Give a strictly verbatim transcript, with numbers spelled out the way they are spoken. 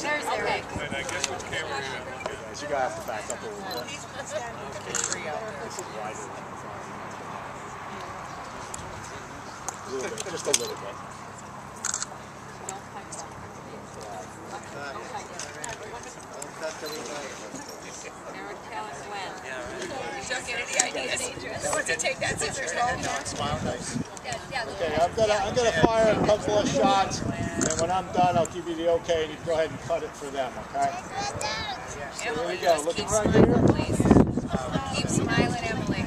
Thursday, right? And I guess with camera, you guys, you gotta have to back up a little bit. This is wider. A little bit, just a little bit. To take that scissors home. Smile nice. Yeah, yeah. Okay, I'm gonna I'm gonna fire a couple of shots, and when I'm done, I'll give you the okay, and you go ahead and cut it for them. Okay. So here we go. Looking right here. Keep smiling, Emily.